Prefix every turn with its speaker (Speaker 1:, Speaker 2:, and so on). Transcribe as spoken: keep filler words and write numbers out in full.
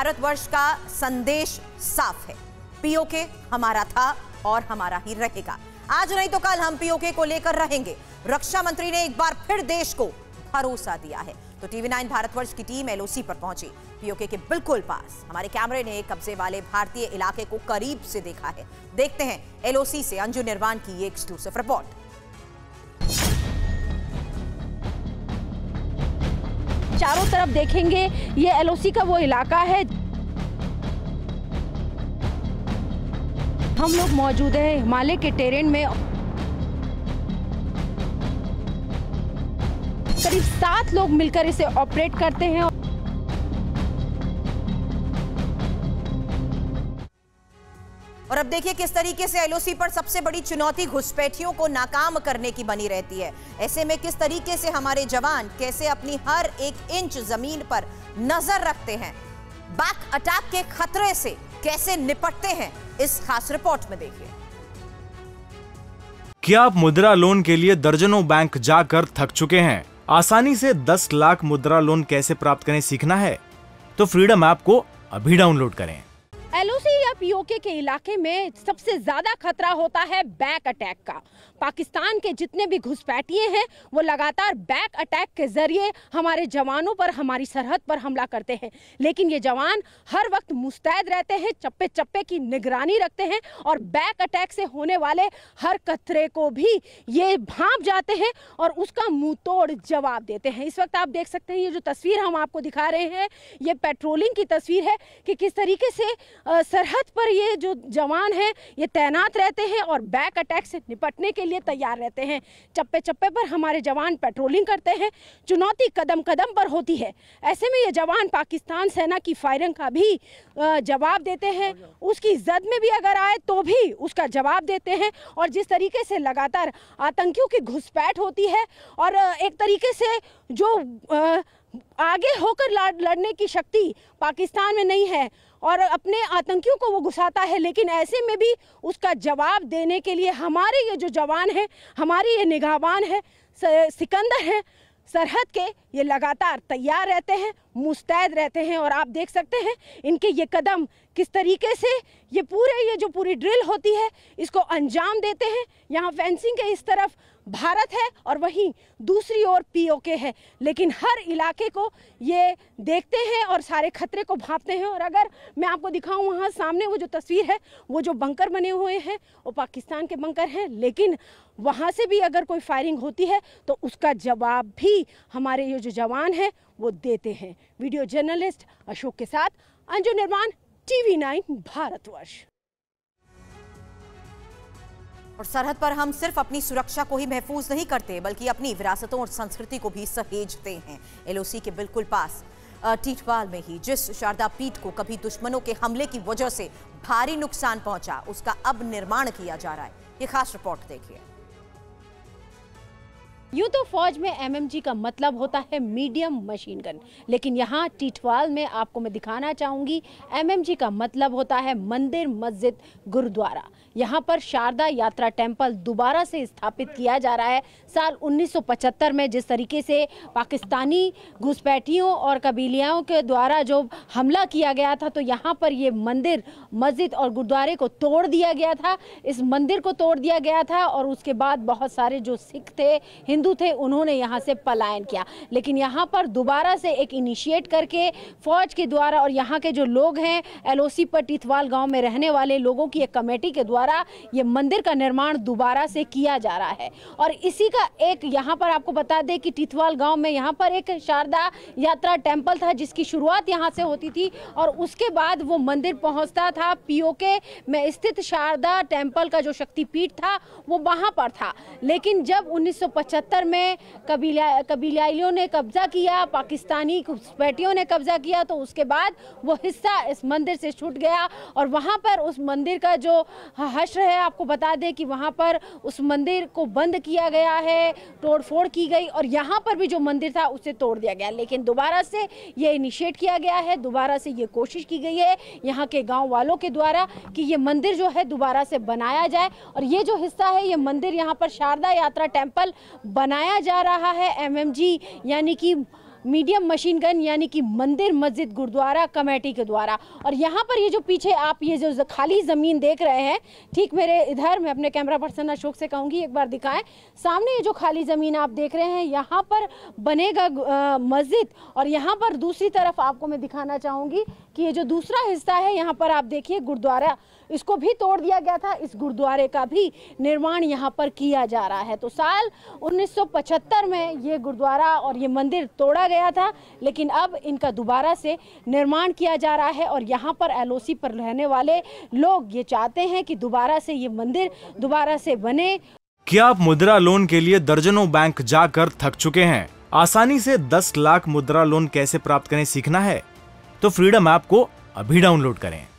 Speaker 1: भारतवर्ष का संदेश साफ है, पीओके हमारा था और हमारा ही रहेगा। आज नहीं तो कल हम पीओके को लेकर रहेंगे। रक्षा मंत्री ने एक बार फिर देश को भरोसा दिया है। तो टीवी नाइन भारतवर्ष की टीम एलओसी पर पहुंची, पीओके के बिल्कुल पास। हमारे कैमरे ने कब्जे वाले भारतीय इलाके को करीब से देखा है। देखते हैं एलओसी से अंजू निर्वाण की ये एक्सक्लूसिव रिपोर्ट।
Speaker 2: चारों तरफ देखेंगे, ये एलओसी का वो इलाका है। हम लोग मौजूद हैं हिमालय के टेरेन में। करीब सात लोग मिलकर इसे ऑपरेट करते हैं।
Speaker 1: और अब देखिए किस तरीके से एलओसी पर सबसे बड़ी चुनौती घुसपैठियों को नाकाम करने की बनी रहती है। ऐसे में किस तरीके से हमारे जवान कैसे अपनी हर एक इंच जमीन पर नजर रखते हैं, बैक अटैक के खतरे से कैसे निपटते हैं, इस खास रिपोर्ट में देखिए।
Speaker 3: क्या आप मुद्रा लोन के लिए दर्जनों बैंक जाकर थक चुके हैं? आसानी से दस लाख मुद्रा लोन कैसे प्राप्त करें सीखना है तो फ्रीडम ऐप को अभी डाउनलोड करें।
Speaker 2: एलओसी या पीओके के इलाके में सबसे ज्यादा खतरा होता है बैक अटैक का। पाकिस्तान के जितने भी घुसपैठिए हैं वो लगातार बैक अटैक के जरिए हमारे जवानों पर, हमारी सरहद पर हमला करते हैं। लेकिन ये जवान हर वक्त मुस्तैद रहते हैं, चप्पे चप्पे की निगरानी रखते हैं और बैक अटैक से होने वाले हर खतरे को भी ये भांप जाते हैं और उसका मुंह तोड़ जवाब देते हैं। इस वक्त आप देख सकते हैं, ये जो तस्वीर हम आपको दिखा रहे हैं ये पेट्रोलिंग की तस्वीर है कि किस तरीके से सरहद पर ये जो जवान हैं ये तैनात रहते हैं और बैक अटैक से निपटने के लिए तैयार रहते हैं। चप्पे चप्पे पर हमारे जवान पेट्रोलिंग करते हैं। चुनौती कदम कदम पर होती है। ऐसे में ये जवान पाकिस्तान सेना की फायरिंग का भी जवाब देते हैं। उसकी जद में भी अगर आए तो भी उसका जवाब देते हैं। और जिस तरीके से लगातार आतंकियों की घुसपैठ होती है और एक तरीके से जो आगे होकर लड़ने की शक्ति पाकिस्तान में नहीं है और अपने आतंकियों को वो घुसाता है, लेकिन ऐसे में भी उसका जवाब देने के लिए हमारे ये जो जवान हैं, हमारी ये निगाहबान है, सिकंदर हैं, सरहद के, ये लगातार तैयार रहते हैं, मुस्तैद रहते हैं। और आप देख सकते हैं इनके ये कदम किस तरीके से ये पूरे ये जो पूरी ड्रिल होती है इसको अंजाम देते हैं। यहाँ फेंसिंग के इस तरफ भारत है और वहीं दूसरी ओर पीओके है, लेकिन हर इलाके को ये देखते हैं और सारे खतरे को भांपते हैं। और अगर मैं आपको दिखाऊं, वहाँ सामने वो जो तस्वीर है, वो जो बंकर बने हुए हैं वो पाकिस्तान के बंकर हैं, लेकिन वहाँ से भी अगर कोई फायरिंग होती है तो उसका जवाब भी हमारे ये जो जवान हैं वो देते हैं। वीडियो जर्नलिस्ट अशोक के साथ अंजू निर्वाण, टीवी नाइन भारतवर्ष।
Speaker 1: और सरहद पर हम सिर्फ अपनी सुरक्षा को ही महफूज नहीं करते बल्कि अपनी विरासतों और संस्कृति को भी सहेजते हैं। एलओसी के बिल्कुल पास टीटवाल में ही जिस शारदा पीठ को कभी दुश्मनों के हमले की वजह से भारी नुकसान पहुंचा, उसका अब निर्माण किया जा रहा है। ये खास रिपोर्ट देखिए।
Speaker 2: यूं तो फौज में एमएमजी का मतलब होता है मीडियम मशीन गन, लेकिन यहाँ टीटवाल में आपको मैं दिखाना चाहूंगी एमएमजी का मतलब होता है मंदिर, मस्जिद, गुरुद्वारा। यहाँ पर शारदा यात्रा टेम्पल दोबारा से स्थापित किया जा रहा है। साल उन्नीस सौ पचहत्तर में जिस तरीके से पाकिस्तानी घुसपैठियों और कबीलियों के द्वारा जो हमला किया गया था, तो यहाँ पर ये मंदिर, मस्जिद और गुरुद्वारे को तोड़ दिया गया था। इस मंदिर को तोड़ दिया गया था और उसके बाद बहुत सारे जो सिख थे, हिंदू थे, उन्होंने यहाँ से पलायन किया। लेकिन यहाँ पर दोबारा से एक इनिशिएट करके फौज के द्वारा और यहाँ के जो लोग हैं, एलओसी पर टीटवाल गाँव में रहने वाले लोगों की एक कमेटी के द्वारा ये मंदिर का निर्माण दोबारा से किया जा रहा है। और इसी का एक यहाँ पर आपको बता दें कि टीटवाल गांव में यहाँ पर एक शारदा यात्रा टेम्पल था जिसकी शुरुआत यहाँ से होती थी और उसके बाद वो मंदिर पहुँचता था पीओके में स्थित शारदा टेम्पल का जो शक्तिपीठ था वो वहाँ पर था। लेकिन जब उन्नीस सौ पचहत्तर में कबीला कबीलाइयों ने कब्जा किया, पाकिस्तानी घुसपैठियों ने कब्जा किया, तो उसके बाद वो हिस्सा इस मंदिर से छूट गया और वहाँ पर उस मंदिर का जो हश्र है, आपको बता दें कि वहाँ पर उस मंदिर को बंद किया गया है, तोड़फोड़ की गई और यहाँ पर भी जो मंदिर था उसे तोड़ दिया गया। लेकिन दोबारा से ये इनिशिएट किया गया है, दोबारा से ये कोशिश की गई है यहाँ के गांव वालों के द्वारा कि ये मंदिर जो है दोबारा से बनाया जाए। और ये जो हिस्सा है, ये मंदिर यहाँ पर शारदा यात्रा टेम्पल बनाया जा रहा है। एमएमजी यानी कि मीडियम मशीन गन यानी कि मंदिर मस्जिद गुरुद्वारा कमेटी के द्वारा। और यहाँ पर ये जो पीछे आप ये जो खाली ज़मीन देख रहे हैं, ठीक मेरे इधर, मैं अपने कैमरा पर्सन अशोक से कहूँगी एक बार दिखाएं, सामने ये जो खाली ज़मीन आप देख रहे हैं, यहाँ पर बनेगा मस्जिद। और यहाँ पर दूसरी तरफ आपको मैं दिखाना चाहूँगी कि ये जो दूसरा हिस्सा है, यहाँ पर आप देखिए गुरुद्वारा, इसको भी तोड़ दिया गया था। इस गुरुद्वारे का भी निर्माण यहाँ पर किया जा रहा है। तो साल उन्नीस सौ पचहत्तर में ये गुरुद्वारा और ये मंदिर तोड़ा गया था, लेकिन अब इनका दोबारा से निर्माण किया जा रहा है। और यहाँ पर एल ओ सी पर रहने वाले लोग ये चाहते हैं कि दोबारा से ये मंदिर दोबारा से बने।
Speaker 3: क्या आप मुद्रा लोन के लिए दर्जनों बैंक जाकर थक चुके हैं? आसानी से दस लाख मुद्रा लोन कैसे प्राप्त करें सीखना है? तो फ्रीडम ऐप को अभी डाउनलोड करें।